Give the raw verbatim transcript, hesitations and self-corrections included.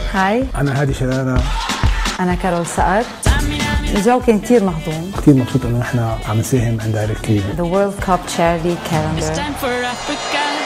هاي أنا هادي شلالة. أنا كارول سقر. الجو كان كتير مهضوم. كتير مبسوط إنه نحن عم نساهم عند دايركتلي. The World Cup Charity Calendar.